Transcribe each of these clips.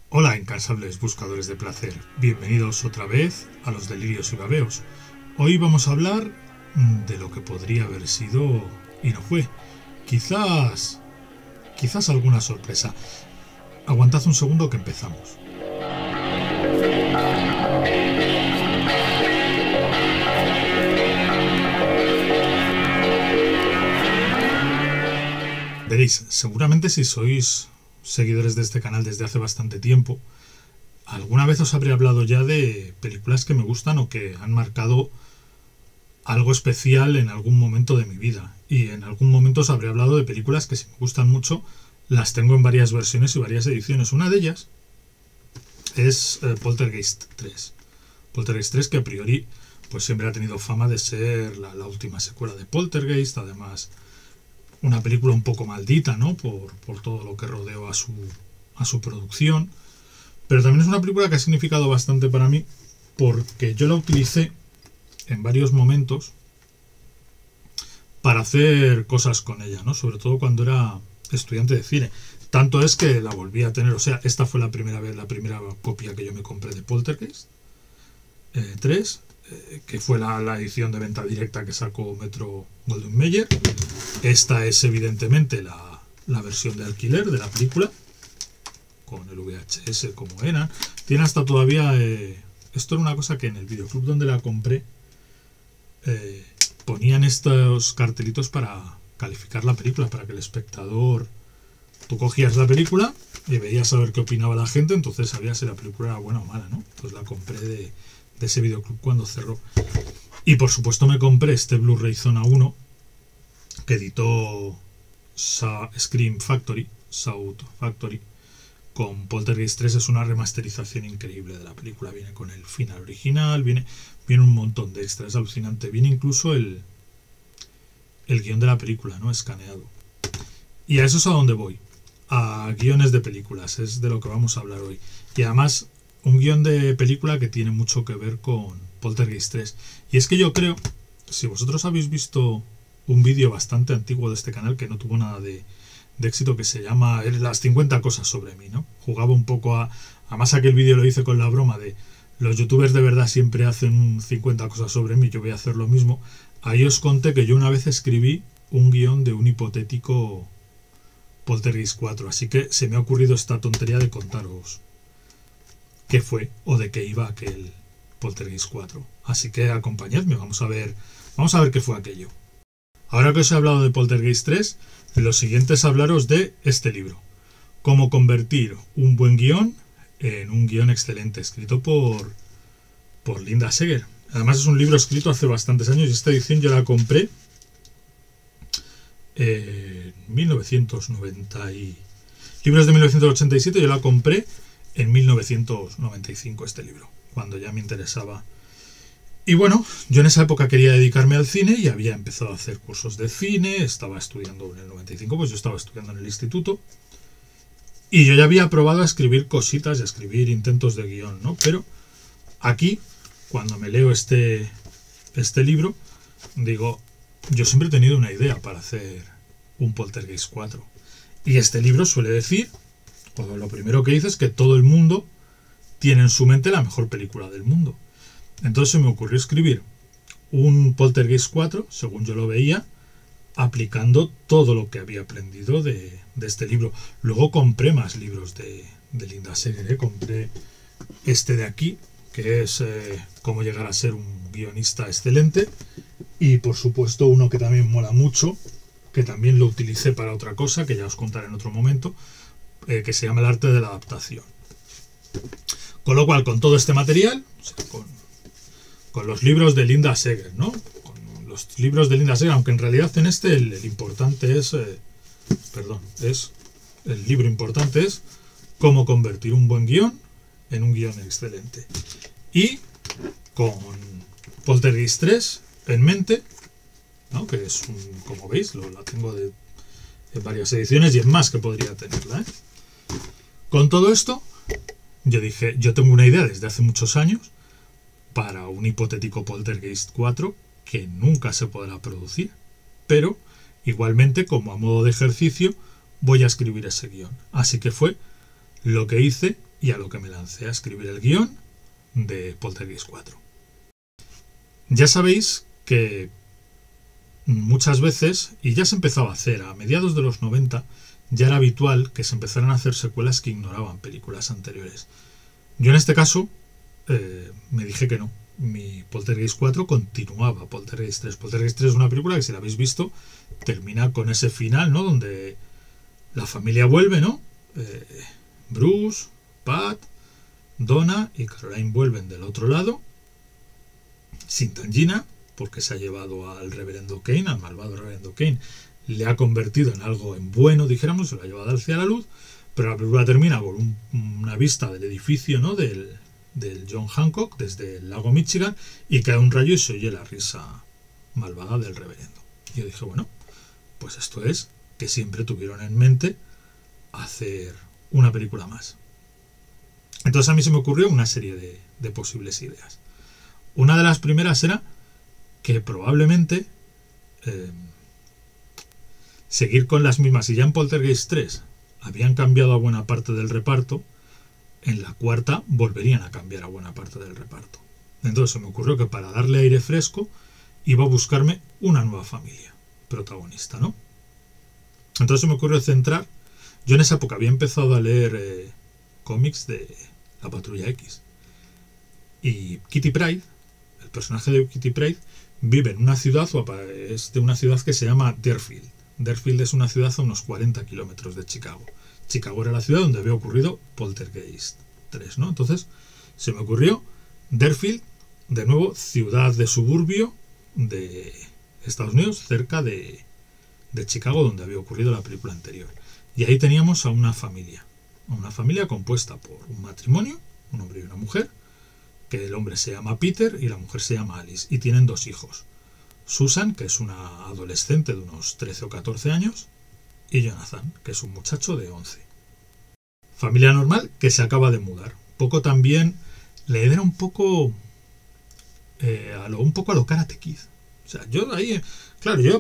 Hola, incansables buscadores de placer. Bienvenidos otra vez a los delirios y babeos. Hoy vamos a hablar de lo que podría haber sido y no fue. Quizás alguna sorpresa. Aguantad un segundo que empezamos. Veréis, seguramente si sois seguidores de este canal desde hace bastante tiempo, alguna vez os habré hablado ya de películas que me gustan o que han marcado algo especial en algún momento de mi vida. Y en algún momento os habré hablado de películas que si me gustan mucho, las tengo en varias versiones y varias ediciones. Una de ellas es Poltergeist 3. Poltergeist 3, que a priori pues siempre ha tenido fama de ser la última secuela de Poltergeist. Además, una película un poco maldita, ¿no? Por todo lo que rodeó a su producción. Pero también es una película que ha significado bastante para mí, porque yo la utilicé en varios momentos para hacer cosas con ella, ¿no? Sobre todo cuando era estudiante de cine. Tanto es que la volví a tener. O sea, esta fue la primera copia que yo me compré de Poltergeist 3, que fue la edición de venta directa que sacó Metro Goldwyn Mayer. Esta es evidentemente la versión de alquiler de la película, con el VHS como era. Tiene hasta todavía... esto era una cosa que en el videoclub donde la compré ponían estos cartelitos para calificar la película, para que el espectador... Tú cogías la película y veías a ver qué opinaba la gente, entonces sabías si la película era buena o mala, ¿no? Pues la compré de ese videoclub cuando cerró. Y por supuesto me compré este Blu-ray Zona 1 que editó Scream Factory, Shout Factory, con Poltergeist 3. Es una remasterización increíble de la película. Viene con el final original, viene un montón de extras, es alucinante. Viene incluso el guión de la película, ¿no? Escaneado. Y a eso es a donde voy. A guiones de películas, es de lo que vamos a hablar hoy. Y además, un guión de película que tiene mucho que ver con Poltergeist 3. Y es que yo creo, si vosotros habéis visto un vídeo bastante antiguo de este canal que no tuvo nada de éxito, que se llama Las 50 cosas sobre mí, ¿no? Jugaba un poco a... Además aquel vídeo lo hice con la broma de los youtubers de verdad siempre hacen 50 cosas sobre mí, yo voy a hacer lo mismo. Ahí os conté que yo una vez escribí un guión de un hipotético Poltergeist 4, así que se me ha ocurrido esta tontería de contaros qué fue o de qué iba aquel Poltergeist 4. Así que acompañadme, vamos a ver qué fue aquello. Ahora que os he hablado de Poltergeist 3, lo siguiente es hablaros de este libro. Cómo convertir un buen guión en un guión excelente, escrito por Linda Seger. Además es un libro escrito hace bastantes años y esta edición yo la compré en 1990 y... Libros de 1987, yo la compré en 1995 este libro, cuando ya me interesaba. Y bueno, yo en esa época quería dedicarme al cine y había empezado a hacer cursos de cine, estaba estudiando en el 95, pues yo estaba estudiando en el instituto. Y yo ya había probado a escribir cositas y a escribir intentos de guión, ¿no? Pero aquí, cuando me leo este libro, digo, yo siempre he tenido una idea para hacer un Poltergeist 4. Y este libro suele decir, o lo primero que dice es que todo el mundo tiene en su mente la mejor película del mundo. Entonces se me ocurrió escribir un Poltergeist 4, según yo lo veía, aplicando todo lo que había aprendido de este libro. Luego compré más libros de Linda Seger, compré este de aquí, que es Cómo llegar a ser un guionista excelente, y por supuesto uno que también mola mucho, que también lo utilicé para otra cosa, que ya os contaré en otro momento, que se llama El arte de la adaptación. Con lo cual, con todo este material, o sea, con los libros de Linda Seger, ¿no? Con los libros de Linda Seger, aunque en realidad en este el importante es... el libro importante es Cómo convertir un buen guión en un guión excelente. Y con Poltergeist 3 en mente, ¿no? Que es como veis, la tengo en varias ediciones y en más que podría tenerla, ¿eh? Con todo esto, yo dije, yo tengo una idea desde hace muchos años para un hipotético Poltergeist 4 que nunca se podrá producir, pero igualmente, como a modo de ejercicio, voy a escribir ese guión. Así que fue lo que hice y a lo que me lancé a escribir el guión de Poltergeist 4. Ya sabéis que muchas veces, y ya se empezaba a hacer a mediados de los 90, ya era habitual que se empezaran a hacer secuelas que ignoraban películas anteriores. Yo en este caso me dije que no. Mi Poltergeist 4 continuaba Poltergeist 3. Poltergeist 3 es una película que, si la habéis visto, termina con ese final, ¿no? Donde la familia vuelve, ¿no? Bruce, Pat, Donna y Caroline vuelven del otro lado, sin Tangina, porque se ha llevado al reverendo Kane, al malvado reverendo Kane, le ha convertido en algo en bueno, dijéramos, se lo ha llevado hacia la luz, pero la película termina con una vista del edificio, ¿no? del John Hancock desde el lago Michigan, y cae un rayo y se oye la risa malvada del reverendo. Y yo dije, bueno, pues esto es que siempre tuvieron en mente hacer una película más. Entonces a mí se me ocurrió una serie de posibles ideas. Una de las primeras era que probablemente seguir con las mismas. Si ya en Poltergeist 3 habían cambiado a buena parte del reparto, en la cuarta volverían a cambiar a buena parte del reparto. Entonces se me ocurrió que para darle aire fresco iba a buscarme una nueva familia protagonista, ¿no? Entonces se me ocurrió centrar. Yo en esa época había empezado a leer cómics de la Patrulla X. Y Kitty Pryde, el personaje de Kitty Pryde, vive en una ciudad, es de una ciudad que se llama Deerfield. Deerfield es una ciudad a unos 40 kilómetros de Chicago. Chicago era la ciudad donde había ocurrido Poltergeist 3, ¿no? Entonces se me ocurrió Deerfield, de nuevo, ciudad de suburbio de Estados Unidos, cerca de Chicago, donde había ocurrido la película anterior. Y ahí teníamos a una familia compuesta por un matrimonio, un hombre y una mujer, que el hombre se llama Peter y la mujer se llama Alice, y tienen dos hijos. Susan, que es una adolescente de unos 13 o 14 años, y Jonathan, que es un muchacho de 11. Familia normal que se acaba de mudar. Poco también, le era un poco a lo Karate Kid. O sea, yo ahí, claro, yo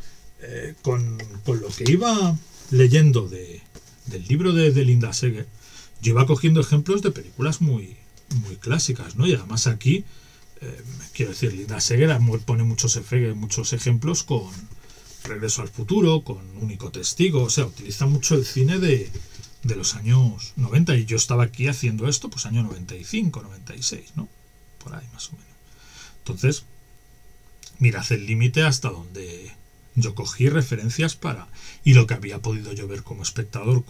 con lo que iba leyendo del libro de Linda Seger, yo iba cogiendo ejemplos de películas muy clásicas, ¿no? Y además aquí, quiero decir, Linda Seger pone muchos ejemplos con Regreso al futuro, con Único testigo, o sea, utiliza mucho el cine de los años 90, y yo estaba aquí haciendo esto, pues año 95, 96, ¿no? Por ahí más o menos. Entonces, mirad el límite hasta donde yo cogí referencias y lo que había podido yo ver como espectador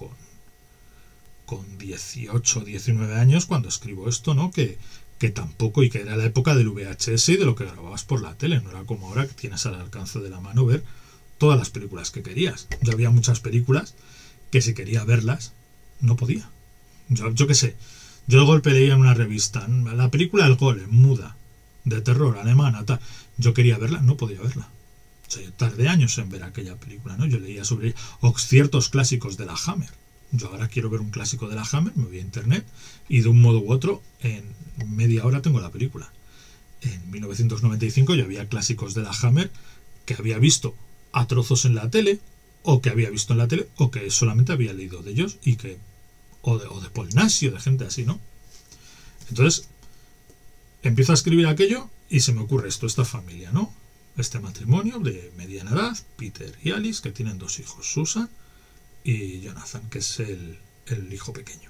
con 18, 19 años cuando escribo esto, ¿no? Que tampoco, y que era la época del VHS y de lo que grababas por la tele, no era como ahora que tienes al alcance de la mano ver todas las películas que querías. Yo había muchas películas que si quería verlas, no podía. Yo qué sé, yo de golpe leía en una revista la película El Golem, muda, de terror, alemana, tal. Yo quería verla, no podía verla. O sea, yo tardé años en ver aquella película, ¿no? Yo leía sobre ella, o ciertos clásicos de la Hammer. Yo ahora quiero ver un clásico de la Hammer, me voy a internet y de un modo u otro en media hora tengo la película. En 1995 yo había clásicos de la Hammer que había visto a trozos en la tele, o que había visto en la tele, o que solamente había leído de ellos, y que o de Paul Nash, o de gente así, ¿no? Entonces empiezo a escribir aquello y se me ocurre esta familia, ¿no? Este matrimonio de mediana edad, Peter y Alice, que tienen dos hijos, Susan y Jonathan, que es el hijo pequeño,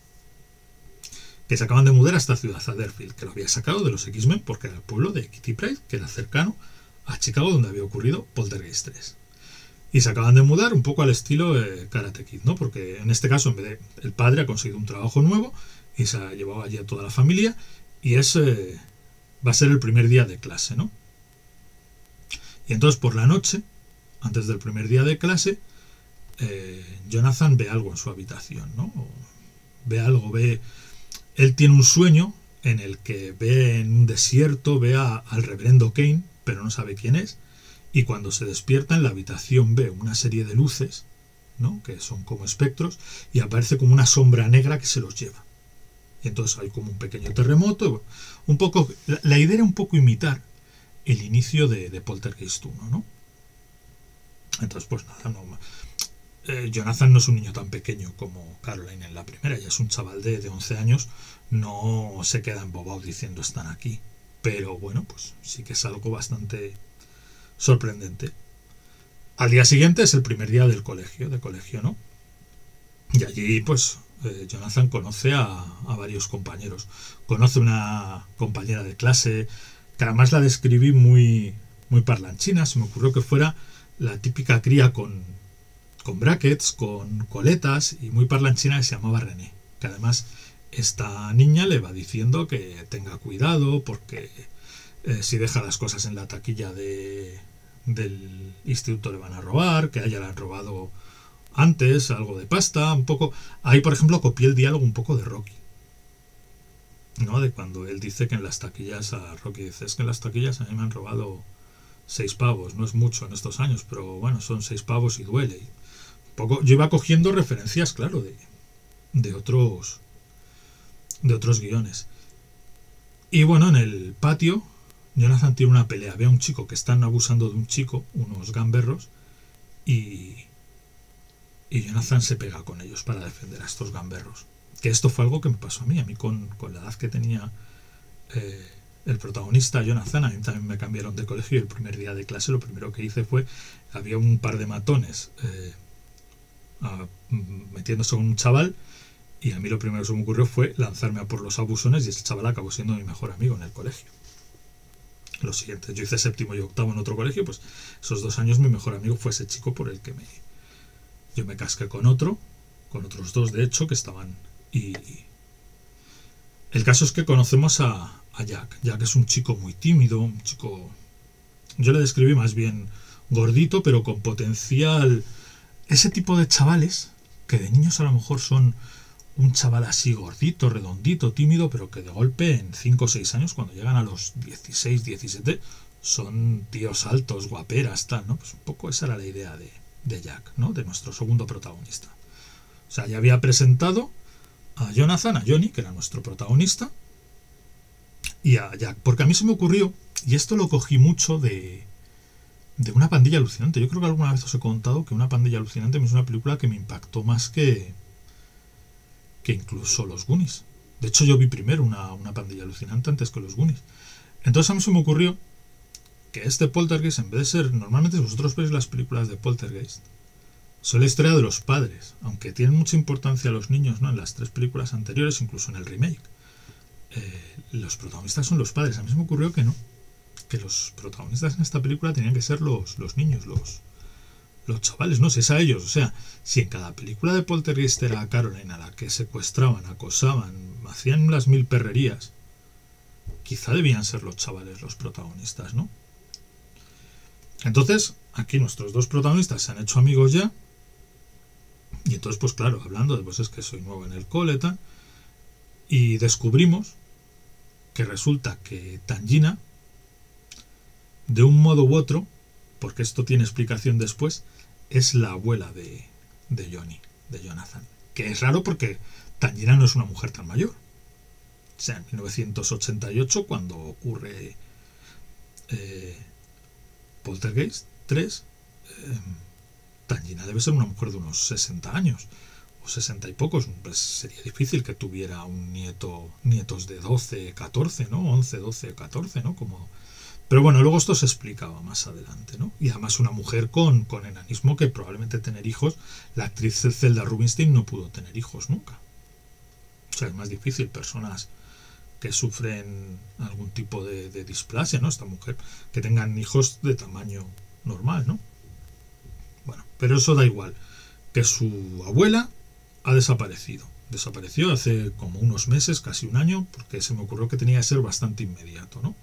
que se acaban de mudar a esta ciudad, a Deerfield, que lo había sacado de los X-Men porque era el pueblo de Kitty Pryde, que era cercano a Chicago, donde había ocurrido Poltergeist 3. Y se acaban de mudar un poco al estilo Karate Kid, ¿no? Porque en este caso, en vez de, el padre ha conseguido un trabajo nuevo y se ha llevado allí a toda la familia, y va a ser el primer día de clase, ¿no? Y entonces por la noche, antes del primer día de clase, Jonathan ve algo en su habitación, ¿no? Él tiene un sueño en el que ve en un desierto, ve al reverendo Kane, pero no sabe quién es, y cuando se despierta en la habitación ve una serie de luces, ¿no? Que son como espectros, y aparece como una sombra negra que se los lleva. Y entonces hay como un pequeño terremoto. Un poco, la idea era un poco imitar el inicio de Poltergeist 1, ¿no? Entonces, pues nada, Jonathan no es un niño tan pequeño como Caroline en la primera, ya es un chaval de 11 años, no se queda embobado diciendo están aquí. Pero bueno, pues sí que es algo bastante sorprendente. Al día siguiente es el primer día del colegio, ¿no? Y allí, pues, Jonathan conoce a varios compañeros. Conoce una compañera de clase, que además la describí muy parlanchina. Se me ocurrió que fuera la típica cría con brackets, con coletas y muy parlanchina, que se llamaba René. Que además esta niña le va diciendo que tenga cuidado porque si deja las cosas en la taquilla del instituto le van a robar, que a ella le han robado antes algo de pasta, un poco. Ahí, por ejemplo, copié el diálogo un poco de Rocky, ¿no? De cuando él dice que en las taquillas, a Rocky dice, es que en las taquillas a mí me han robado 6 pavos, no es mucho en estos años, pero bueno, son 6 pavos y duele. Y un poco, yo iba cogiendo referencias, claro, de otros guiones. Y bueno, en el patio, Jonathan tiene una pelea. Ve a un chico que están abusando de un chico, unos gamberros, y Jonathan se pega con ellos para defender a estos gamberros. Que esto fue algo que me pasó a mí con la edad que tenía el protagonista, Jonathan. A mí también me cambiaron de colegio y el primer día de clase lo primero que hice fue, había un par de matones metiéndose con un chaval, y a mí lo primero que se me ocurrió fue lanzarme a por los abusones, y ese chaval acabó siendo mi mejor amigo en el colegio. Los siguientes, yo hice séptimo y octavo en otro colegio, pues esos 2 años mi mejor amigo fue ese chico por el que yo me casqué con otros 2 de hecho que estaban. Y el caso es que conocemos a Jack. Jack es un chico muy tímido, un chico, yo le describí más bien gordito, pero con potencial. Ese tipo de chavales que de niños a lo mejor son un chaval así gordito, redondito, tímido, pero que de golpe en 5 o 6 años, cuando llegan a los 16, 17, son tíos altos, guaperas, tal, ¿no? Pues un poco esa era la idea de Jack, ¿no? De nuestro segundo protagonista. O sea, ya había presentado a Jonathan, a Johnny, que era nuestro protagonista, y a Jack. Porque a mí se me ocurrió, y esto lo cogí mucho de Una pandilla alucinante. Yo creo que alguna vez os he contado que Una pandilla alucinante es una película que me impactó más que incluso los Goonies. De hecho, yo vi primero una pandilla alucinante antes que los Goonies. Entonces a mí se me ocurrió que este Poltergeist, en vez de ser, normalmente vosotros veis las películas de Poltergeist, son la historia de los padres, aunque tienen mucha importancia los niños, ¿no? En las 3 películas anteriores, incluso en el remake, los protagonistas son los padres. A mí se me ocurrió que no, que los protagonistas en esta película tenían que ser los niños, los chavales, no sé, es a ellos. O sea, si en cada película de Poltergeist era a Caroline a la que secuestraban, acosaban, hacían las 1000 perrerías, quizá debían ser los chavales los protagonistas, ¿no? Entonces, aquí nuestros 2 protagonistas se han hecho amigos ya, y entonces, pues claro, hablando de, pues es que soy nuevo en el cole, tal, y descubrimos que resulta que Tangina, de un modo u otro, porque esto tiene explicación después, es la abuela de Johnny, de Jonathan. Que es raro porque Tangina no es una mujer tan mayor. O sea, en 1988, cuando ocurre Poltergeist 3, Tangina debe ser una mujer de unos 60 años, o 60 y pocos. Pues sería difícil que tuviera un nietos de 12, 14, ¿no? 11, 12, 14, ¿no? Como... Pero bueno, luego esto se explicaba más adelante, ¿no? Y además una mujer con enanismo, que probablemente tener hijos, la actriz Zelda Rubinstein no pudo tener hijos nunca. O sea, es más difícil, personas que sufren algún tipo de displasia, ¿no? Esta mujer, que tengan hijos de tamaño normal, ¿no? Bueno, pero eso da igual, que su abuela ha desaparecido. Desapareció hace como unos meses, casi un año, porque se me ocurrió que tenía que ser bastante inmediato, ¿no?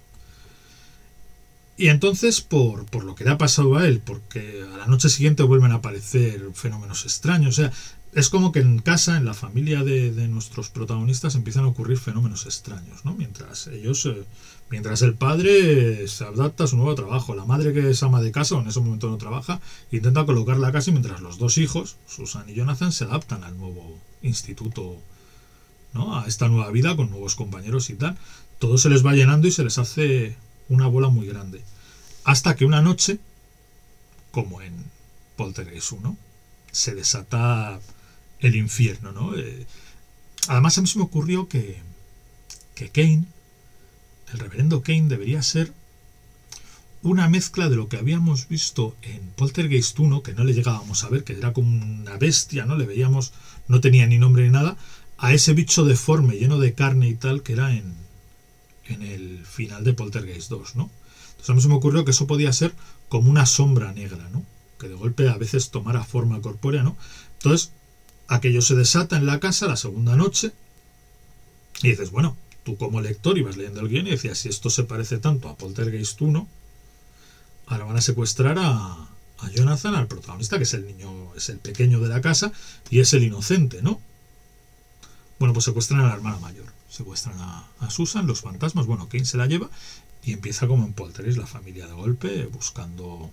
Y entonces, por lo que le ha pasado a él, porque a la noche siguiente vuelven a aparecer fenómenos extraños, o sea, es como que en casa, en la familia de nuestros protagonistas, empiezan a ocurrir fenómenos extraños, ¿no? Mientras el padre se adapta a su nuevo trabajo, la madre, que es ama de casa, o en ese momento no trabaja, intenta colocar la casa, y mientras los 2 hijos, Susan y Jonathan, se adaptan al nuevo instituto, ¿no? A esta nueva vida con nuevos compañeros y tal, todo se les va llenando y se les hace una bola muy grande. Hasta que una noche, como en Poltergeist 1, se desata el infierno, ¿no? Además a mí se me ocurrió que Kane, el reverendo Kane, debería ser una mezcla de lo que habíamos visto en Poltergeist 1, que no le llegábamos a ver, que era como una bestia, ¿no? Le veíamos, no tenía ni nombre ni nada, a ese bicho deforme, lleno de carne y tal, que era en el final de Poltergeist 2, ¿no? Entonces a mí se me ocurrió que eso podía ser como una sombra negra, ¿no? Que de golpe a veces tomara forma corpórea, ¿no? Entonces, aquello se desata en la casa la segunda noche y dices, bueno, tú como lector ibas leyendo el guión y decías, si esto se parece tanto a Poltergeist 1, ahora van a secuestrar a Jonathan, al protagonista, que es el niño, es el pequeño de la casa y es el inocente, ¿no? Bueno, pues secuestran a la hermana mayor, secuestran a Susan, los fantasmas, bueno, Kane se la lleva y empieza como en Poltergeist la familia de golpe buscando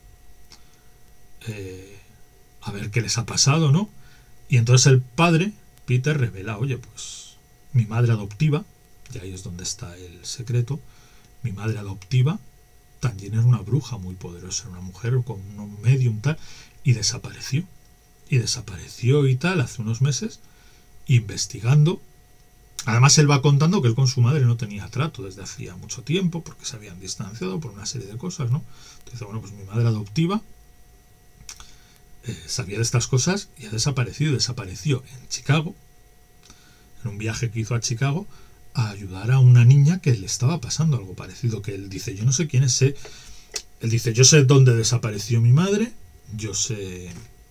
a ver qué les ha pasado, ¿no? Y entonces el padre, Peter, revela, oye, pues mi madre adoptiva, y ahí es donde está el secreto, mi madre adoptiva también era una bruja muy poderosa, era una mujer con un medium tal, y desapareció. Y desapareció y tal hace unos meses, investigando. Además él va contando que él con su madre no tenía trato desde hacía mucho tiempo, porque se habían distanciado por una serie de cosas, ¿no? Entonces, bueno, pues mi madre adoptiva sabía de estas cosas y ha desaparecido. Desapareció en Chicago, en un viaje que hizo a Chicago, a ayudar a una niña que le estaba pasando algo parecido, que él dice, yo no sé quién es, él dice, yo sé dónde desapareció mi madre, yo sé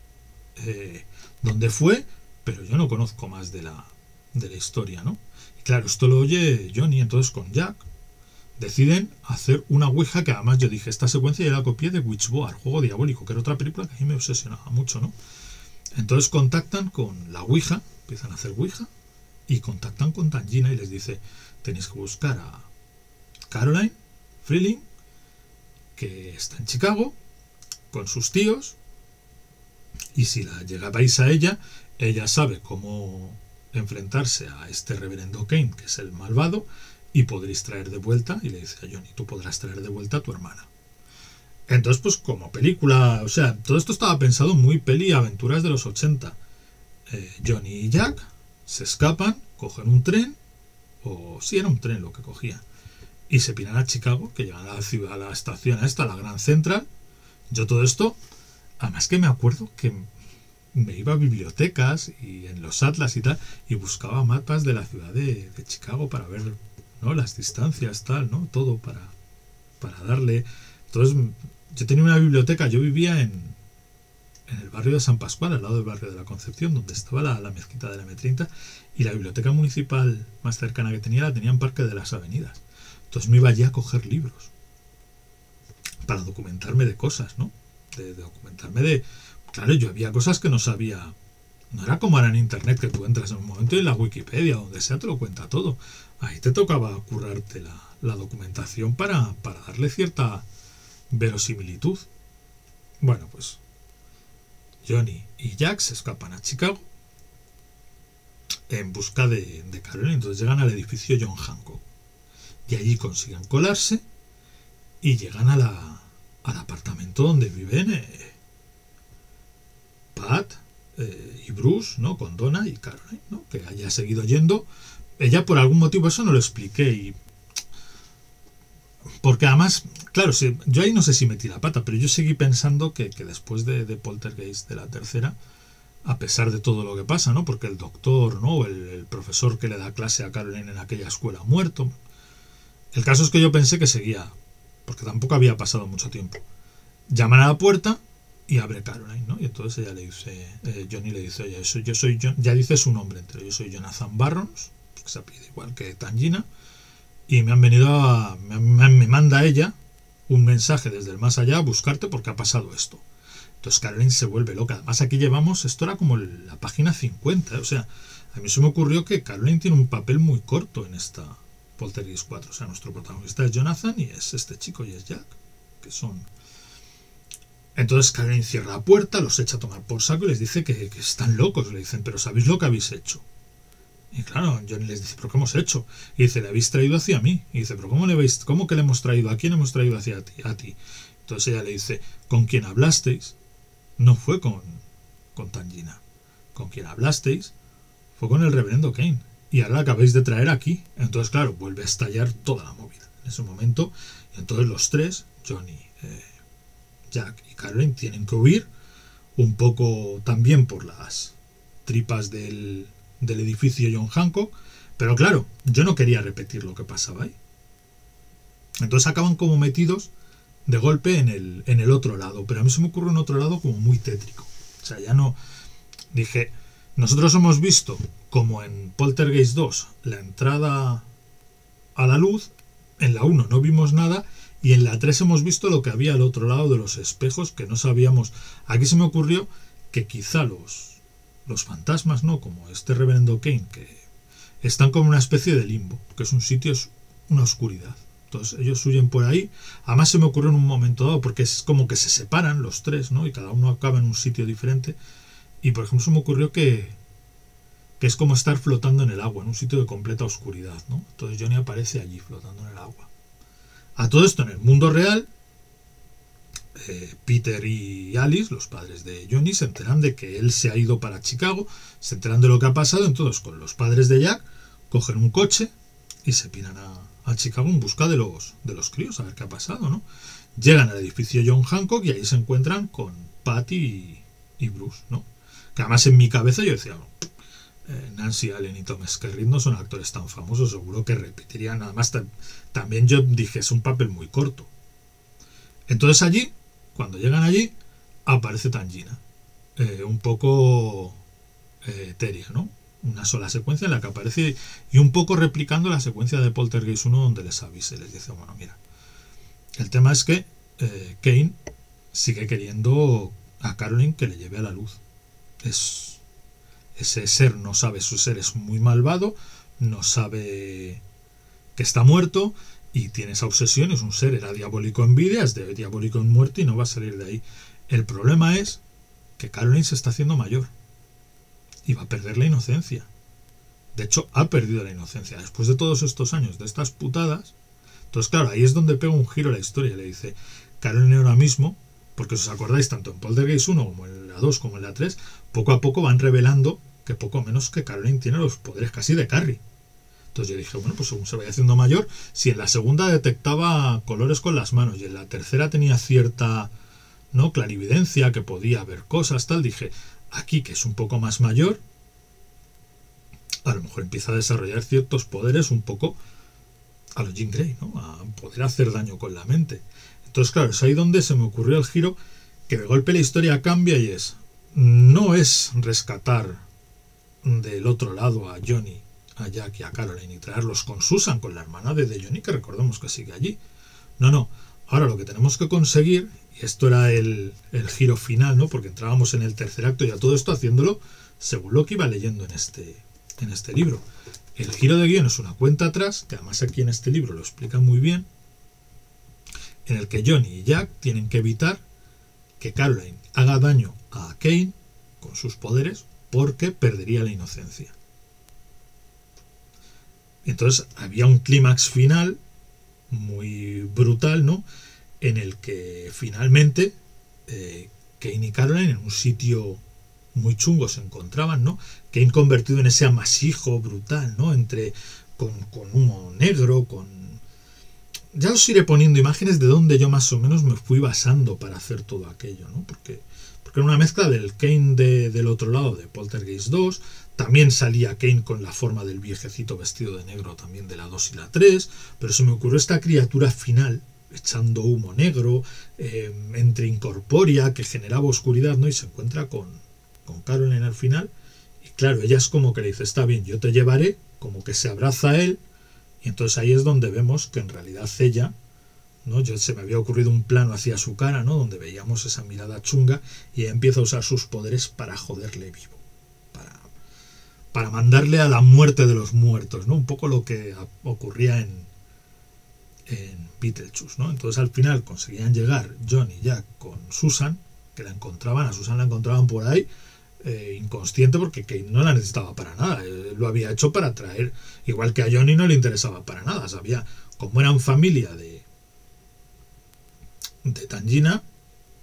dónde fue, pero yo no conozco más de la historia, ¿no? Y claro, esto lo oye Johnny, entonces con Jack deciden hacer una ouija, que además yo dije, esta secuencia ya la copié de Witchboard, Juego Diabólico, que era otra película que a mí me obsesionaba mucho, ¿no? Entonces contactan con la ouija, empiezan a hacer ouija, y contactan con Tangina y les dice, tenéis que buscar a Caroline Freeling, que está en Chicago, con sus tíos, y si la llegabais a ella sabe cómo enfrentarse a este reverendo Kane, que es el malvado, y podréis traer de vuelta, y le dice a Johnny, tú podrás traer de vuelta a tu hermana. Entonces, pues como película, o sea, todo esto estaba pensado muy peli aventuras de los 80. Johnny y Jack se escapan, cogen un tren, o sí era un tren lo que cogían, y se piran a Chicago, que llegan a la ciudad, a la estación esta, la Grand Central. Yo todo esto, además que me acuerdo que me iba a bibliotecas y en los atlas y tal, y buscaba mapas de la ciudad de Chicago para ver, ¿no?, las distancias, tal, ¿no? Todo para darle. Entonces, yo tenía una biblioteca, yo vivía en el barrio de San Pascual, al lado del barrio de la Concepción, donde estaba la mezquita de la M30, y la biblioteca municipal más cercana que tenía la tenía en Parque de las Avenidas. Entonces me iba allí a coger libros para documentarme de cosas, ¿no? De documentarme de... Claro, yo había cosas que no sabía. No era como ahora en internet, que tú entras en un momento y en la Wikipedia, donde sea, te lo cuenta todo. Ahí te tocaba currarte la documentación para darle cierta verosimilitud. Bueno, pues Johnny y Jack se escapan a Chicago en busca de Caroline. Entonces llegan al edificio John Hancock y allí consiguen colarse y llegan al apartamento donde viven Pat y Bruce, ¿no?, con Donna y Caroline, ¿no?, que haya seguido yendo. Ella por algún motivo, eso no lo expliqué, y porque además, claro, yo ahí no sé si metí la pata, pero yo seguí pensando que después de Poltergeist, de la tercera, a pesar de todo lo que pasa, ¿no?, porque el doctor, ¿no?, el profesor que le da clase a Caroline en aquella escuela ha muerto. El caso es que yo pensé que seguía, porque tampoco había pasado mucho tiempo. Llaman a la puerta y abre Caroline, ¿no? Y entonces ella le dice, Johnny le dice, oye, yo soy John, ya dice su nombre entero, yo soy Jonathan Barrons, que se apellida igual que Tangina, y me han venido me manda ella un mensaje desde el más allá a buscarte porque ha pasado esto. Entonces Caroline se vuelve loca. Además aquí llevamos, esto era como la página 50, o sea, a mí se me ocurrió que Caroline tiene un papel muy corto en esta Poltergeist 4, o sea, nuestro protagonista es Jonathan y es este chico y es Jack, que son... Entonces Caroline cierra la puerta, los echa a tomar por saco y les dice que están locos. Le dicen, pero ¿sabéis lo que habéis hecho? Y claro, Johnny les dice, ¿pero qué hemos hecho? Y dice, le habéis traído hacia mí. Y dice, ¿pero cómo que le hemos traído? ¿A quién hemos traído hacia ti? A ti. Entonces ella le dice, ¿con quién hablasteis? No fue con con Tangina. Con quien hablasteis fue con el reverendo Kane. Y ahora la acabáis de traer aquí. Entonces, claro, vuelve a estallar toda la movida. En ese momento, y entonces los tres, Johnny, Jack y Caroline, tienen que huir un poco también por las tripas del edificio John Hancock. Pero claro, yo no quería repetir lo que pasaba ahí. Entonces acaban como metidos de golpe en el otro lado. Pero a mí se me ocurre un otro lado como muy tétrico. O sea, ya no... Dije, nosotros hemos visto, como en Poltergeist 2, la entrada a la luz. En la 1 no vimos nada. Y en la 3 hemos visto lo que había al otro lado de los espejos, que no sabíamos. Aquí se me ocurrió que quizá los fantasmas, ¿no? Como este reverendo Kane, que están como una especie de limbo, que es un sitio, es una oscuridad. Entonces ellos huyen por ahí. Además se me ocurrió en un momento dado, porque es como que se separan los tres, ¿no? Y cada uno acaba en un sitio diferente. Y por ejemplo se me ocurrió que es como estar flotando en el agua, en un sitio de completa oscuridad, ¿no? Entonces Johnny aparece allí flotando en el agua. A todo esto, en el mundo real, Peter y Alice, los padres de Johnny, se enteran de que él se ha ido para Chicago, se enteran de lo que ha pasado. Entonces con los padres de Jack cogen un coche y se piran a Chicago en busca de los críos, a ver qué ha pasado, ¿no? Llegan al edificio John Hancock y ahí se encuentran con Patty y Bruce, ¿no? Que además en mi cabeza yo decía, Nancy Allen y Tom Skerritt no son actores tan famosos, seguro que repetirían. Además también yo dije, es un papel muy corto. Entonces allí, cuando llegan allí, aparece Tangina, un poco etérea, ¿no? Una sola secuencia en la que aparece y un poco replicando la secuencia de Poltergeist 1 donde les avisa y les dice, bueno, mira, el tema es que Kane sigue queriendo a Caroline que le lleve a la luz. Ese ser no sabe, su ser es muy malvado, no sabe que está muerto y tiene esa obsesión. Es un ser, era diabólico en vida, es diabólico en muerte y no va a salir de ahí. El problema es que Caroline se está haciendo mayor y va a perder la inocencia. De hecho, ha perdido la inocencia después de todos estos años de estas putadas. Entonces, claro, ahí es donde pega un giro la historia. Le dice, Caroline ahora mismo, porque os acordáis, tanto en Poltergeist 1 como en la 2 como en la 3, poco a poco van revelando que poco menos que Caroline tiene los poderes casi de Carrie. Entonces yo dije, bueno, pues según se vaya haciendo mayor, si en la segunda detectaba colores con las manos y en la tercera tenía cierta, ¿no?, clarividencia, que podía ver cosas, tal, dije, aquí que es un poco más mayor, a lo mejor empieza a desarrollar ciertos poderes un poco a lo Jean Grey, ¿no?, a poder hacer daño con la mente. Entonces, claro, es ahí donde se me ocurrió el giro, que de golpe la historia cambia y no es rescatar del otro lado a Johnny, a Jack y a Caroline y traerlos con Susan, con la hermana de Johnny, que recordemos que sigue allí. No. Ahora lo que tenemos que conseguir, y esto era el giro final, ¿no?, porque entrábamos en el tercer acto y a todo esto haciéndolo según lo que iba leyendo en este libro. El giro de guión es una cuenta atrás, que además aquí en este libro lo explica muy bien, en el que Johnny y Jack tienen que evitar que Caroline haga daño a Kane con sus poderes, porque perdería la inocencia. Entonces había un clímax final muy brutal, ¿no?, en el que finalmente Kane y Caroline en un sitio muy chungo se encontraban, ¿no? Kane convertido en ese amasijo brutal, ¿no?, con humo negro, ya os iré poniendo imágenes de donde yo más o menos me fui basando para hacer todo aquello, ¿no? Porque era una mezcla del Kane del otro lado de Poltergeist 2, también salía Kane con la forma del viejecito vestido de negro también de la 2 y la 3, pero se me ocurrió esta criatura final echando humo negro, entre incorpórea, que generaba oscuridad, ¿no? Y se encuentra con Caroline al final, y claro, ella es como que le dice, está bien, yo te llevaré, como que se abraza a él, y entonces ahí es donde vemos que en realidad ella, ¿no?, se me había ocurrido un plano hacia su cara, ¿no?, donde veíamos esa mirada chunga, y ella empieza a usar sus poderes para joderle vivo, para mandarle a la muerte de los muertos, ¿no?, un poco lo que ocurría en Beetlejuice, ¿no? Entonces al final conseguían llegar John y Jack con Susan, que la encontraban, a Susan la encontraban por ahí, inconsciente, porque Kane no la necesitaba para nada, lo había hecho para traer, igual que a Johnny no le interesaba para nada, sabía, como eran familia de Tangina,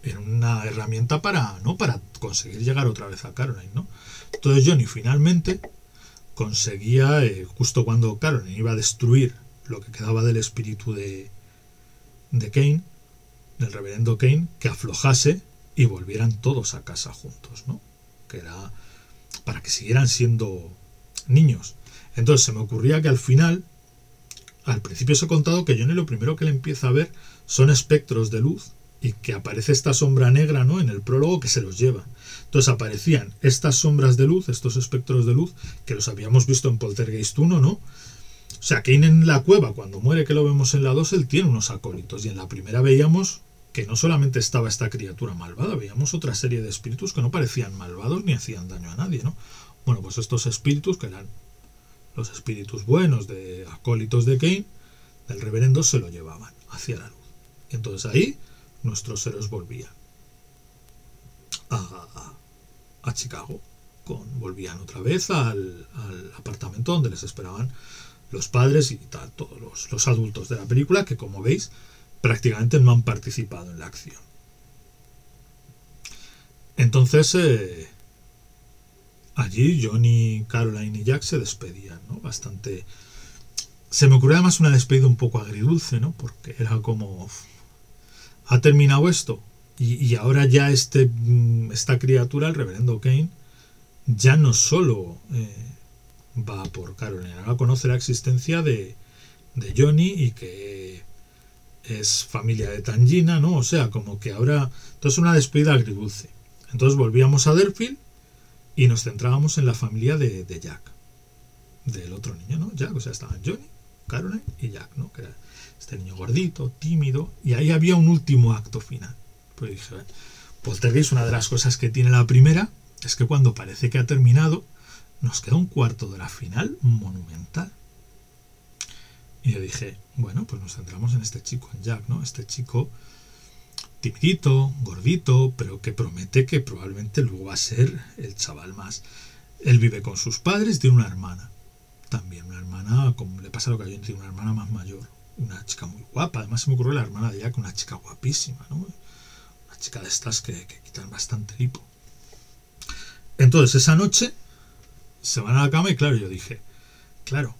era una herramienta para, ¿no?, para conseguir llegar otra vez a Caroline, ¿no? Entonces Johnny finalmente conseguía, justo cuando Caroline iba a destruir lo que quedaba del espíritu de Kane, del reverendo Kane, que aflojase y volvieran todos a casa juntos, ¿no? Que era para que siguieran siendo niños. Entonces se me ocurría que al final, al principio os he contado que Johnny lo primero que le empieza a ver son espectros de luz y que aparece esta sombra negra, ¿no?, en el prólogo, que se los lleva. Entonces aparecían estas sombras de luz, estos espectros de luz, que los habíamos visto en Poltergeist 1, ¿no? O sea, Kane en la cueva, cuando muere, que lo vemos en la 2, él tiene unos acólitos, y en la primera veíamos que no solamente estaba esta criatura malvada, veíamos otra serie de espíritus que no parecían malvados ni hacían daño a nadie, ¿no? Bueno, pues estos espíritus, que eran los espíritus buenos de acólitos de Kane, del reverendo, se lo llevaban hacia la luz. Y entonces ahí nuestros héroes volvían a Chicago, volvían otra vez al apartamento donde les esperaban los padres y tal, todos los adultos de la película, que como veis prácticamente no han participado en la acción. Entonces allí Johnny, Caroline y Jack se despedían, ¿no? Bastante. Se me ocurrió además una despedida un poco agridulce, ¿no? Porque era como, ha terminado esto, y ahora ya esta criatura, el reverendo Kane, ya no solo va por Caroline, ahora conoce la existencia de Johnny y que es familia de Tangina, ¿no? O sea, como que ahora, entonces, una despedida agridulce. Entonces volvíamos a Deerfield y nos centrábamos en la familia de Jack, del otro niño, ¿no? Jack, o sea, estaban Johnny, Caroline y Jack, ¿no? Que era este niño gordito, tímido, y ahí había un último acto final. Pues dije, Poltergeist, una de las cosas que tiene la primera es que cuando parece que ha terminado, nos queda un cuarto de la final monumental. Y yo dije, bueno, pues nos centramos en este chico, en Jack, ¿no? Este chico timidito, gordito, pero que promete que probablemente luego va a ser el chaval más. Él vive con sus padres, tiene una hermana. También una hermana, como le pasa lo que a Johnny, tiene una hermana más mayor. Una chica muy guapa. Además se me ocurrió la hermana de Jack, una chica guapísima, ¿no? Una chica de estas que quitan bastante lipo. Entonces esa noche se van a la cama y claro, yo dije, claro,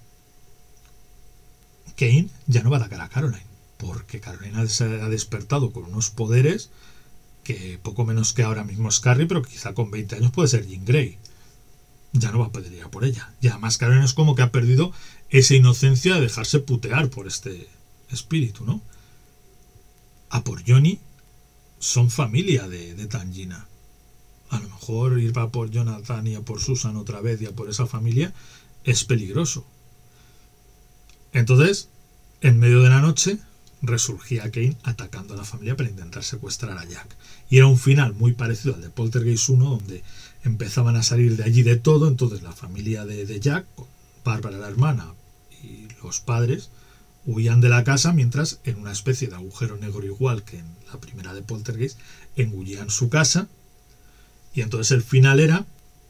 Kane ya no va a atacar a Caroline, porque Caroline se ha despertado con unos poderes que poco menos que ahora mismo es Carrie, pero quizá con 20 años puede ser Jean Grey. Ya no va a poder ir a por ella. Y además Caroline es como que ha perdido esa inocencia de dejarse putear por este espíritu, ¿no? A por Johnny son familia de Tangina. A lo mejor ir a por Jonathan y a por Susan otra vez y a por esa familia es peligroso. Entonces, en medio de la noche, resurgía Kane atacando a la familia para intentar secuestrar a Jack. Y era un final muy parecido al de Poltergeist 1, donde empezaban a salir de allí de todo. Entonces la familia de Jack, con Bárbara la hermana y los padres, huían de la casa, mientras en una especie de agujero negro igual que en la primera de Poltergeist, engullían su casa. Y entonces el final era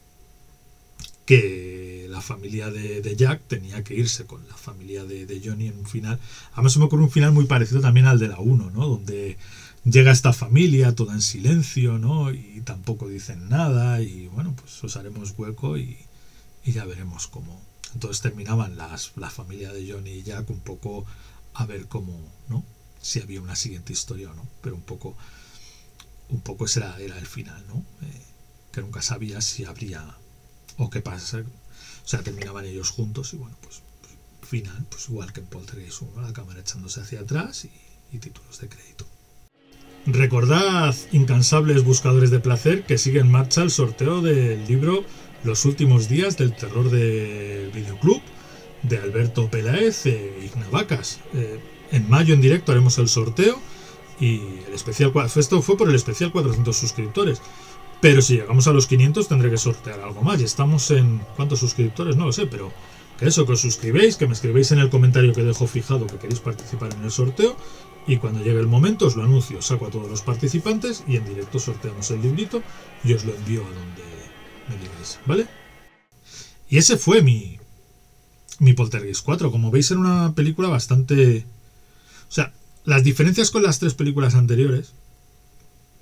que la familia de Jack tenía que irse con la familia de Johnny en un final. Además se me ocurre un final muy parecido también al de la 1, ¿no? Donde llega esta familia toda en silencio, ¿no? Y tampoco dicen nada y bueno, pues os haremos hueco y ya veremos cómo. Entonces terminaban la familia de Johnny y Jack un poco a ver cómo, ¿no? Si había una siguiente historia o no, pero un poco ese era el final, ¿no? Que nunca sabía si habría o qué pasa. O sea, terminaban ellos juntos y bueno, pues final, pues igual que en Poltergeist 1, la cámara echándose hacia atrás y títulos de crédito. Recordad, incansables buscadores de placer, que sigue en marcha el sorteo del libro Los últimos días del terror del videoclub de Alberto Peláez e Ignavacas. En mayo en directo haremos el sorteo y el especial, esto fue por el especial 400 suscriptores. Pero si llegamos a los 500 tendré que sortear algo más. Y estamos en... ¿cuántos suscriptores? No lo sé, pero que eso, que os suscribéis, que me escribéis en el comentario que dejo fijado que queréis participar en el sorteo. Y cuando llegue el momento os lo anuncio, saco a todos los participantes y en directo sorteamos el librito y os lo envío a donde me digáis, ¿vale? Y ese fue mi Poltergeist 4. Como veis, era una película bastante... O sea, las diferencias con las 3 películas anteriores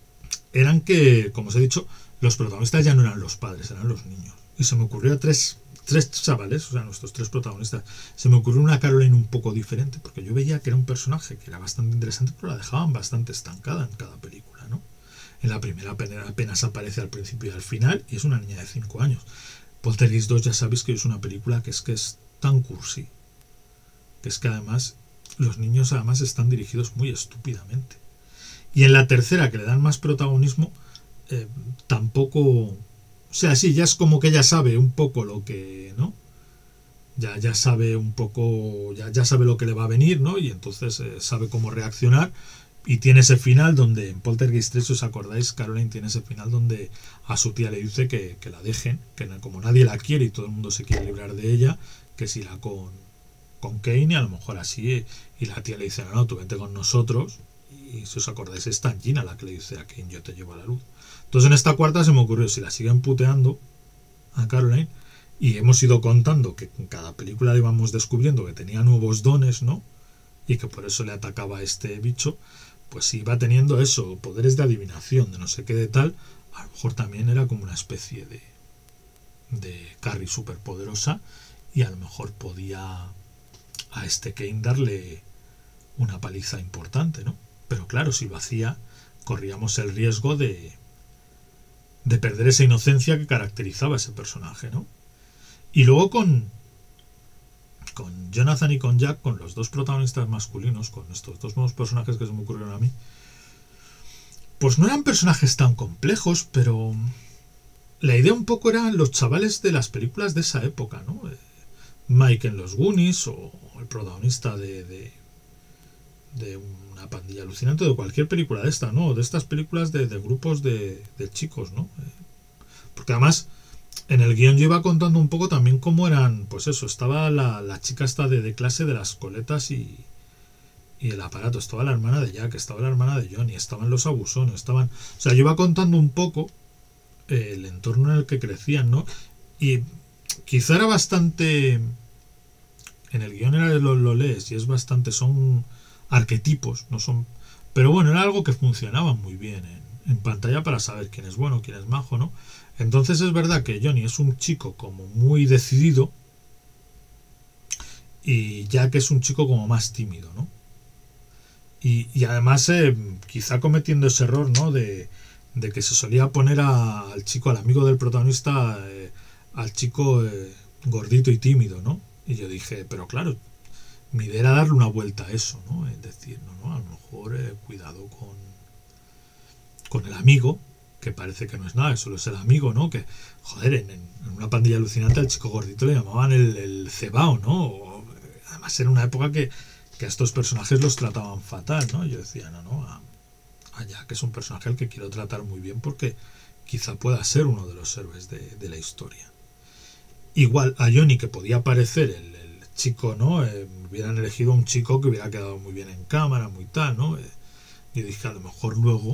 eran que, como os he dicho, los protagonistas ya no eran los padres, eran los niños. Y se me ocurrió a tres chavales, o sea, nuestros tres protagonistas, se me ocurrió una Caroline un poco diferente, porque yo veía que era un personaje que era bastante interesante, pero la dejaban bastante estancada en cada película, ¿no? En la primera apenas aparece al principio y al final, y es una niña de 5 años. Poltergeist 2 ya sabéis que es una película que es tan cursi, que es que además los niños además están dirigidos muy estúpidamente. Y en la tercera, que le dan más protagonismo, tampoco... O sea, sí, ya es como que ella sabe un poco lo que, ¿no? Ya sabe un poco, ya sabe lo que le va a venir, ¿no? Y entonces sabe cómo reaccionar. Y tiene ese final donde, en Poltergeist 3, si os acordáis, Caroline tiene ese final donde a su tía le dice que la dejen, que como nadie la quiere y todo el mundo se quiere librar de ella, que si irá con Kane y a lo mejor así, y la tía le dice, no, tú vente con nosotros. Y si os acordáis, es Tangina la que le dice a Kane, yo te llevo a la luz. Entonces en esta cuarta se me ocurrió, si la siguen puteando a Caroline, y hemos ido contando que en cada película le íbamos descubriendo que tenía nuevos dones, ¿no? Y que por eso le atacaba a este bicho, pues si iba teniendo eso, poderes de adivinación, de no sé qué de tal, a lo mejor también era como una especie de Carrie superpoderosa, y a lo mejor podía a este Kane darle una paliza importante, ¿no? Pero claro, si lo hacía, corríamos el riesgo de perder esa inocencia que caracterizaba a ese personaje, ¿no? Y luego con Jonathan y con Jack, con los dos protagonistas masculinos, con estos dos nuevos personajes que se me ocurrieron a mí, pues no eran personajes tan complejos, pero la idea un poco eran los chavales de las películas de esa época, ¿no? Mike en los Goonies, o el protagonista de una pandilla alucinante, de cualquier película de esta, ¿no? De estas películas de grupos de chicos, ¿no? Porque además en el guión yo iba contando un poco también cómo eran, pues eso, estaba la chica esta de clase de las coletas y el aparato, estaba la hermana de Jack, estaba la hermana de Johnny, estaban los abusones, estaban... O sea, yo iba contando un poco el entorno en el que crecían, ¿no? Y quizá era bastante... En el guión lo lees y es bastante... Son arquetipos, no son... Pero bueno, era algo que funcionaba muy bien en pantalla para saber quién es bueno, quién es majo, ¿no? Entonces es verdad que Johnny es un chico como muy decidido y Jack es un chico como más tímido, ¿no? Y además quizá cometiendo ese error, ¿no? De que se solía poner al chico, al amigo del protagonista, al chico gordito y tímido, ¿no? Y yo dije, pero claro, mi idea era darle una vuelta a eso, ¿no? Es decir, no, a lo mejor cuidado con el amigo, que parece que no es nada, solo es el amigo, ¿no? Que, joder, en una pandilla alucinante al chico gordito le llamaban el cebao, ¿no? Además era una época que a estos personajes los trataban fatal, ¿no? Yo decía, no, a Jack es un personaje al que quiero tratar muy bien porque quizá pueda ser uno de los héroes de la historia. Igual a Johnny, que podía parecer el chico, ¿no? Hubieran elegido un chico que hubiera quedado muy bien en cámara, muy tal, ¿no? Y dije, a lo mejor luego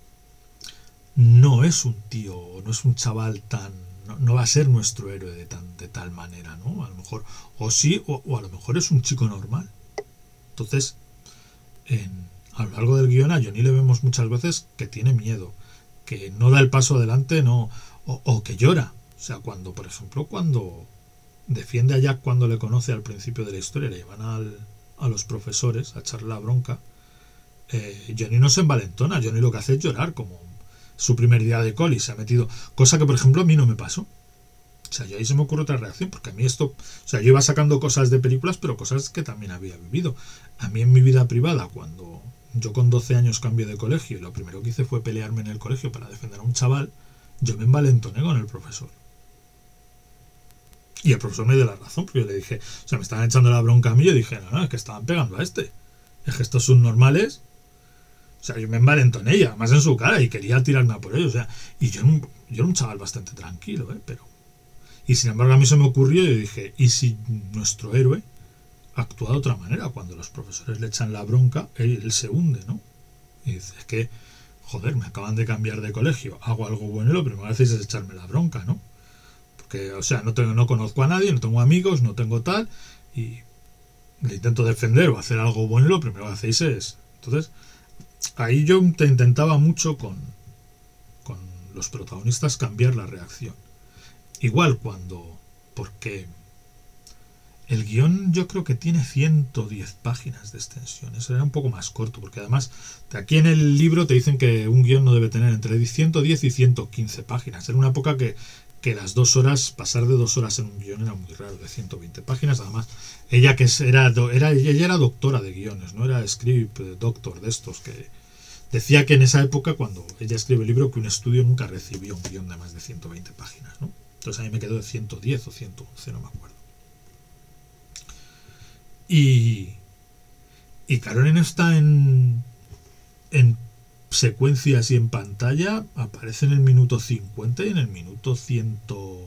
no es un tío, no es un chaval tan... No va a ser nuestro héroe de tal manera, ¿no? A lo mejor, o sí, o a lo mejor es un chico normal. Entonces, a lo largo del guión a Johnny le vemos muchas veces que tiene miedo, que no da el paso adelante, no, o que llora. O sea, cuando, por ejemplo, cuando defiende a Jack cuando le conoce al principio de la historia, le llevan a los profesores a echarle la bronca, Johnny no se envalentona, Johnny lo que hace es llorar, como su primer día de coli, se ha metido, cosa que por ejemplo a mí no me pasó. O sea, yo ahí se me ocurre otra reacción, porque a mí esto, o sea, yo iba sacando cosas de películas, pero cosas que también había vivido. A mí en mi vida privada, cuando yo con 12 años cambié de colegio y lo primero que hice fue pelearme en el colegio para defender a un chaval, yo me envalentoné con el profesor. Y el profesor me dio la razón, porque yo le dije, o sea, me estaban echando la bronca a mí, yo dije, no, es que estaban pegando a este. Es que estos son normales. O sea, yo me envalentoné, y además en su cara, y quería tirarme a por ellos. O sea, y yo era un chaval bastante tranquilo, pero... Y sin embargo a mí se me ocurrió y yo dije, ¿y si nuestro héroe actúa de otra manera? Cuando los profesores le echan la bronca, él se hunde, ¿no? Y dice, es que, joder, me acaban de cambiar de colegio, hago algo bueno y lo primero que hacéis es echarme la bronca, ¿no? Porque, o sea, no conozco a nadie, no tengo amigos, no tengo tal, y le intento defender o hacer algo bueno y lo primero que hacéis es... Entonces, ahí yo te intentaba mucho con los protagonistas cambiar la reacción. Igual porque el guión yo creo que tiene 110 páginas de extensión. Eso era un poco más corto, porque además de aquí en el libro te dicen que un guión no debe tener entre 110 y 115 páginas. Era una época que las 2 horas, pasar de 2 horas en un guión era muy raro, de 120 páginas. Además, ella era doctora de guiones, no era script doctor de estos, que decía que en esa época, cuando ella escribe el libro, que un estudio nunca recibió un guión de más de 120 páginas, ¿no? Entonces a mí me quedó de 110 o 111, no me acuerdo. Y Caroline está en secuencias y en pantalla, aparece en el minuto 50 y en el minuto 100...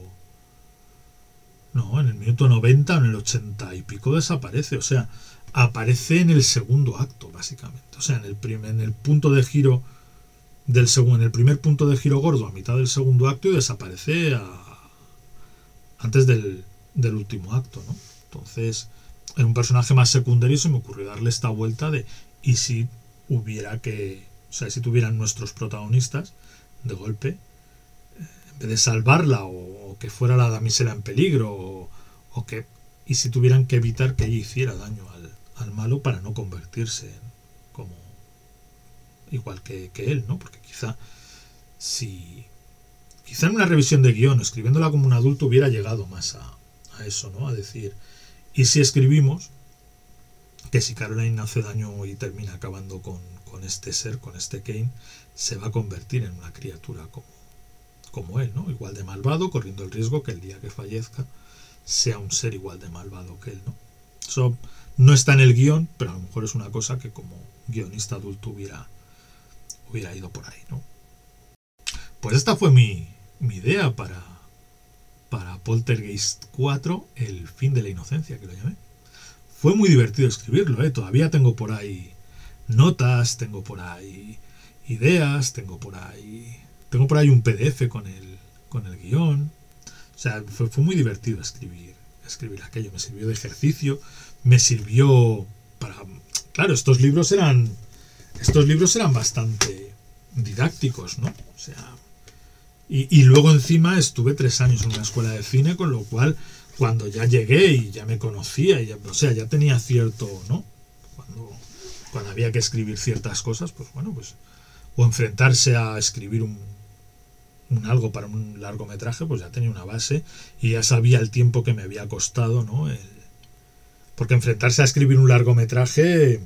No, en el minuto 90 o en el 80 y pico desaparece. O sea, aparece en el segundo acto, básicamente. O sea, en el punto de giro del segundo, en el primer punto de giro gordo, a mitad del segundo acto, y desaparece antes del último acto, ¿no? Entonces, era un personaje más secundario y se me ocurrió darle esta vuelta de ¿y si si tuvieran nuestros protagonistas de golpe, en vez de salvarla o que fuera la damisela en peligro y si tuvieran que evitar que ella hiciera daño al malo para no convertirse como igual que él, ¿no? Porque quizá en una revisión de guión, escribiéndola como un adulto, hubiera llegado más a eso, ¿no? A decir, ¿y si escribimos que si Caroline hace daño y termina acabando con este ser, con este Kane, se va a convertir en una criatura como él, ¿no? Igual de malvado, corriendo el riesgo que el día que fallezca sea un ser igual de malvado que él, ¿no? Eso no está en el guión, pero a lo mejor es una cosa que como guionista adulto hubiera ido por ahí, ¿no? Pues esta fue mi idea para Poltergeist 4, el fin de la inocencia, que lo llamé. Fue muy divertido escribirlo, ¿eh? Todavía tengo por ahí notas, tengo por ahí ideas, tengo por ahí un PDF con el guión. O sea, fue muy divertido escribir aquello. Me sirvió de ejercicio, me sirvió para... Claro, estos libros eran bastante didácticos, ¿no? O sea, y luego encima estuve 3 años en una escuela de cine, con lo cual cuando ya llegué y ya me conocía, ya tenía cierto, ¿no? Cuando había que escribir ciertas cosas, pues bueno, o enfrentarse a escribir un algo para un largometraje, pues ya tenía una base y ya sabía el tiempo que me había costado, ¿no? Porque enfrentarse a escribir un largometraje,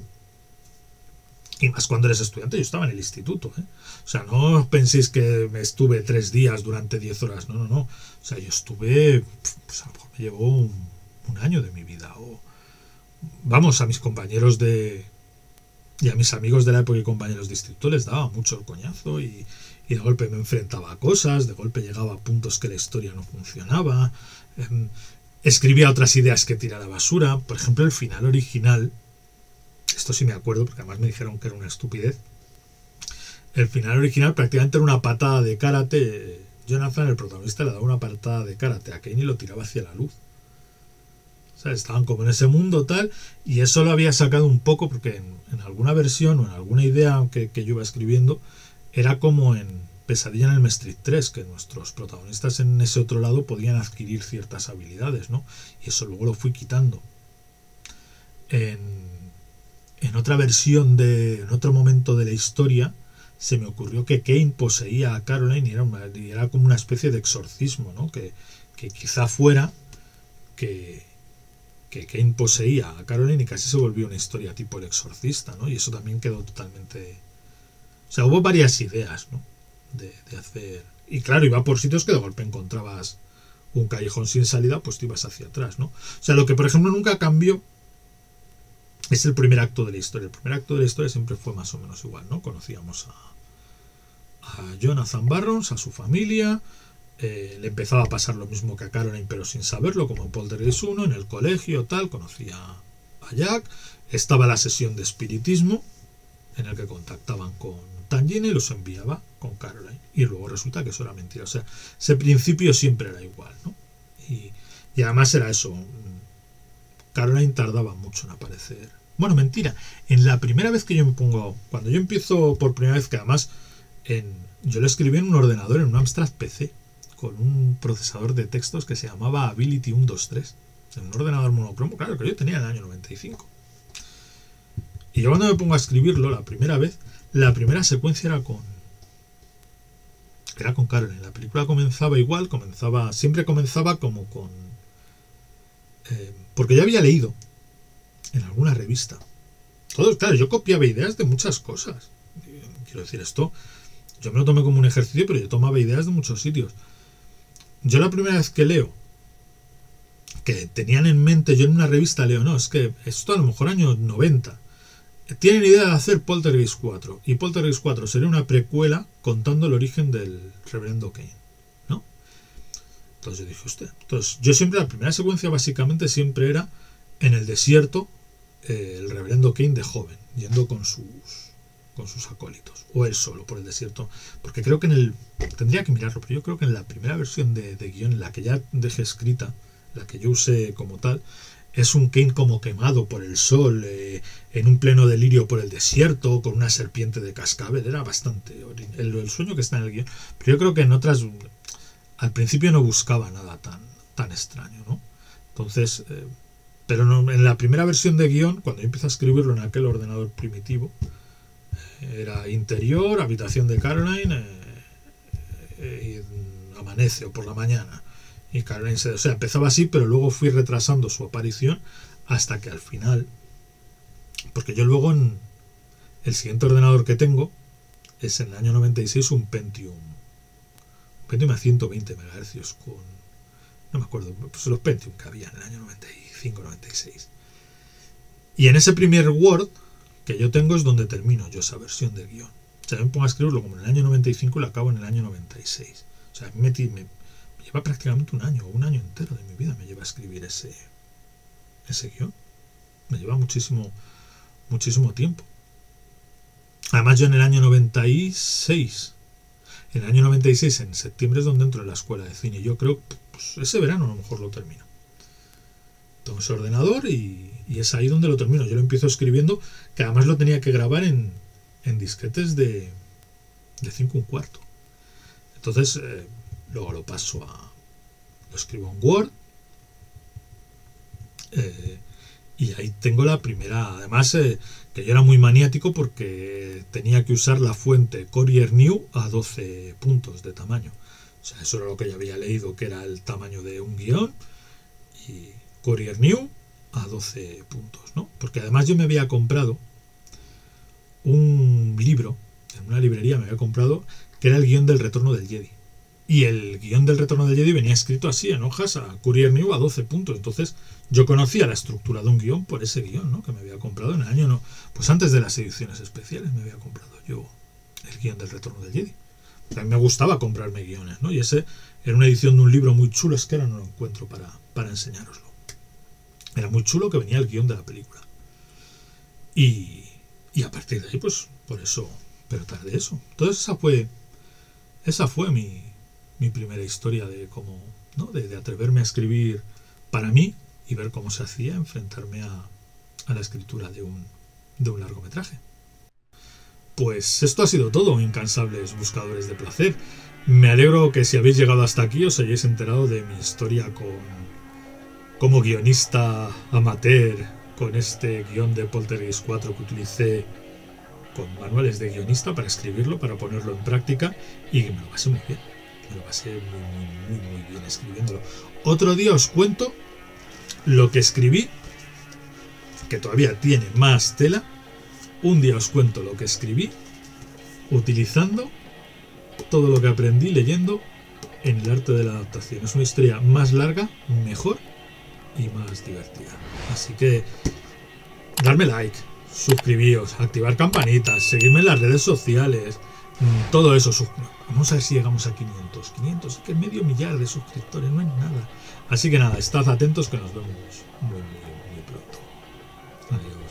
y más cuando eres estudiante, yo estaba en el instituto, ¿eh? O sea, no penséis que me estuve 3 días durante 10 horas, no. O sea, yo estuve, pues a lo mejor me llevó un año de mi vida. Vamos, a mis compañeros y a mis amigos de la época y compañeros de instituto les daba mucho el coñazo y de golpe me enfrentaba a cosas, de golpe llegaba a puntos que la historia no funcionaba, escribía otras ideas que tirara a la basura. Por ejemplo, el final original, esto sí me acuerdo porque además me dijeron que era una estupidez. El final original prácticamente era una patada de karate. Jonathan, el protagonista, le daba una patada de karate a Kane y lo tiraba hacia la luz. O sea, estaban como en ese mundo tal, y eso lo había sacado un poco porque en alguna versión o en alguna idea que yo iba escribiendo, era como en Pesadilla en el Street 3, que nuestros protagonistas en ese otro lado podían adquirir ciertas habilidades, ¿no? Y eso luego lo fui quitando. En otra versión, en otro momento de la historia, se me ocurrió que Kane poseía a Caroline y era como una especie de exorcismo, ¿no? Que quizá fuera que Kane poseía a Caroline y casi se volvió una historia tipo El Exorcista, ¿no? Y eso también quedó totalmente... O sea, hubo varias ideas, ¿no? De hacer... Y claro, iba por sitios que de golpe encontrabas un callejón sin salida, pues te ibas hacia atrás, ¿no? O sea, lo que por ejemplo nunca cambió es el primer acto de la historia. El primer acto de la historia siempre fue más o menos igual, ¿no? Conocíamos a Jonathan Barrons, a su familia, le empezaba a pasar lo mismo que a Caroline, pero sin saberlo, como en Poltergeist 1, en el colegio, tal, conocía a Jack, estaba la sesión de espiritismo, en el que contactaban con Tangina y los enviaba con Caroline, y luego resulta que eso era mentira. O sea, ese principio siempre era igual, ¿no? Y además era eso, Caroline tardaba mucho en aparecer. Bueno, mentira, en la primera vez que yo me pongo, cuando yo empiezo por primera vez, que además yo lo escribí en un ordenador, en un Amstrad PC, con un procesador de textos que se llamaba Ability 123, en un ordenador monocromo, claro, que yo tenía en el año 95. Y yo cuando me pongo a escribirlo la primera vez, la primera secuencia era con Caroline. La película comenzaba igual, siempre comenzaba como con... porque yo había leído en alguna revista. Claro, yo copiaba ideas de muchas cosas. Quiero decir, esto yo me lo tomé como un ejercicio, pero yo tomaba ideas de muchos sitios. Yo la primera vez que leo, que tenían en mente, yo en una revista leo, no, es que esto a lo mejor años 90, tienen idea de hacer Poltergeist 4, y Poltergeist 4 sería una precuela contando el origen del Reverendo Kane, ¿no? Entonces yo dije, usted, yo siempre, la primera secuencia básicamente siempre era en el desierto, el Reverendo Kane de joven, yendo con sus acólitos, o él solo por el desierto, porque creo que tendría que mirarlo, pero yo creo que en la primera versión de guión, la que ya dejé escrita, la que yo usé como tal, es un Kane como quemado por el sol, en un pleno delirio por el desierto, con una serpiente de cascabel. Era bastante el sueño que está en el guión, pero yo creo que en otras al principio no buscaba nada tan extraño, ¿no? Entonces, pero no, en la primera versión de guión, cuando yo empecé a escribirlo en aquel ordenador primitivo, era interior, habitación de Caroline, amanece o por la mañana, y Caroline empezaba así, pero luego fui retrasando su aparición hasta que al final, porque yo luego en el siguiente ordenador que tengo es en el año 96 un Pentium a 120 MHz con, no me acuerdo, pues los Pentium que había en el año 95-96, y en ese primer Word que yo tengo es donde termino yo esa versión del guión. O sea, me pongo a escribirlo como en el año 95 y lo acabo en el año 96. O sea, me lleva prácticamente un año entero de mi vida, me lleva a escribir ese guión. Me lleva muchísimo tiempo. Además, yo en el año 96, en septiembre es donde entro en la escuela de cine. Yo creo que pues, ese verano a lo mejor lo termino. Tengo ese ordenador y es ahí donde lo termino. Yo lo empiezo escribiendo, que además lo tenía que grabar en disquetes de 5 1/4. Entonces, luego lo escribo en Word, y ahí tengo la primera. Además, que yo era muy maniático porque tenía que usar la fuente Courier New a 12 puntos de tamaño. O sea, eso era lo que yo había leído, que era el tamaño de un guión, y Courier New a 12 puntos, ¿no? Porque además yo me había comprado un libro, en una librería me había comprado, que era el guión del Retorno del Jedi. Y el guión del Retorno del Jedi venía escrito así, en hojas, a Courier New a 12 puntos. Entonces yo conocía la estructura de un guión por ese guión, ¿no? Que me había comprado en el año, no, pues antes de las ediciones especiales me había comprado yo el guión del Retorno del Jedi. A mí me gustaba comprarme guiones, ¿no? Y ese era una edición de un libro muy chulo, es que ahora no lo encuentro para enseñároslo. Era muy chulo, que venía el guión de la película. Y a partir de ahí, pues, por eso, pero tardé eso. Entonces esa fue mi primera historia de cómo, ¿no? De atreverme a escribir para mí y ver cómo se hacía, enfrentarme a la escritura de un largometraje. Pues esto ha sido todo, incansables buscadores de placer. Me alegro que si habéis llegado hasta aquí os hayáis enterado de mi historia como guionista amateur, con este guión de Poltergeist 4 que utilicé con manuales de guionista para escribirlo, para ponerlo en práctica, y me lo pasé muy bien. Me lo pasé muy bien escribiéndolo. Otro día os cuento lo que escribí, que todavía tiene más tela. Un día os cuento lo que escribí utilizando todo lo que aprendí leyendo en el arte de la adaptación. Es una historia más larga, mejor y más divertida. Así que darme like, suscribíos, activar campanitas, seguirme en las redes sociales, todo eso. Vamos a ver si llegamos a 500, es que medio millar de suscriptores, no es nada. Así que nada, estad atentos, que nos vemos muy pronto. Adiós.